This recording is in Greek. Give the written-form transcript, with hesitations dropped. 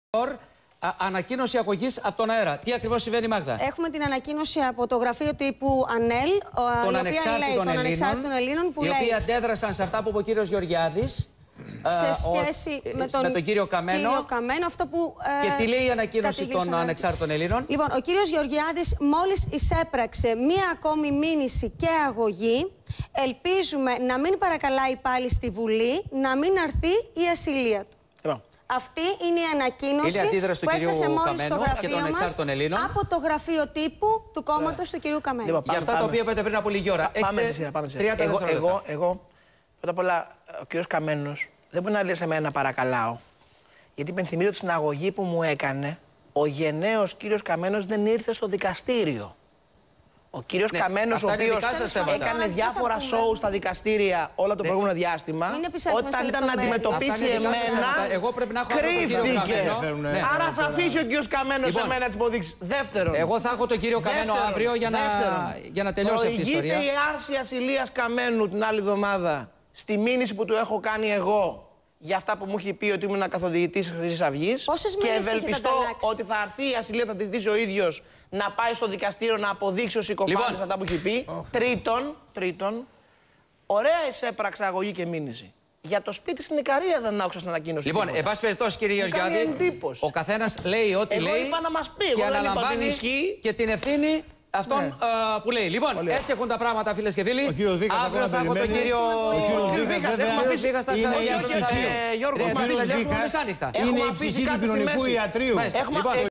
Ανακοίνωση αγωγής από τον αέρα. Τι ακριβώς συμβαίνει, Μάγδα? Έχουμε την ανακοίνωση από το γραφείο τύπου ΑΝΕΛ, των Ανεξάρτητων Ελλήνων, που οι οποίοι αντέδρασαν σε αυτά που είπε ο κύριος Γεωργιάδης σε σχέση με τον κύριο Καμένο. Αυτό που, και τι λέει η ανακοίνωση των Ανεξάρτητων Ελλήνων? Λοιπόν, ο κύριος Γεωργιάδης μόλις εισέπραξε μία ακόμη μήνυση και αγωγή. Ελπίζουμε να μην παρακαλάει πάλι στη Βουλή, να μην αρθεί η ασυλία του. Αυτή είναι η ανακοίνωση που έφτασε μόλις στο γραφείο μας από το γραφείο τύπου του κόμματος του κυρίου Καμένου. Για αυτά τα οποία είπατε πριν από λίγη ώρα. Πάμε σε εγώ, πρώτα απ' όλα, ο κύριος Καμένος δεν μπορεί να λέει σε μένα να παρακαλάω. Γιατί υπενθυμίζω ότι στην αγωγή που μου έκανε, ο γενναίος κύριος Καμένος δεν ήρθε στο δικαστήριο. Ο κύριος Καμένος, ο οποίος έκανε διάφορα σόου στα δικαστήρια όλο το προηγούμενο διάστημα, όταν ήταν να αντιμετωπίσει εμένα, κρύφτηκε. Άρα ας αφήσει ο κύριος Καμένος εμένα τις υποδείξεις. Δεύτερον, εγώ θα έχω τον κύριο Καμένο αύριο για να τελειώσει αυτή η ιστορία. Προηγείται η άρση ασυλίας Καμένου την άλλη εβδομάδα στη μήνυση που του έχω κάνει εγώ για αυτά που μου έχει πει ότι ήμουν καθοδηγητής της Χρυσής Αυγής. Και ευελπιστώ ότι θα έρθει η ασυλία, θα τη ζητήσει ο ίδιος να πάει στο δικαστήριο να αποδείξει ο συκοφάντης αυτά που έχει πει. Τρίτον, ωραία εισέπραξε αγωγή και μήνυση. Για το σπίτι στην Ικαρία δεν άκουσα στην ανακοίνωση. Λοιπόν, εν πάση περιπτώσει, κύριε Γεωργιάδη, ο καθένας λέει ό,τι λέει. Είπα να μας πει, και αναλαμβάνει και την ευθύνη αυτόν που λέει. Λοιπόν, έτσι έχουν τα πράγματα, φίλες και φίλοι. Αύριο θα έχω τον κύριο Βίχας. Είναι η ψυχή του κοινωνικού ιατρείου.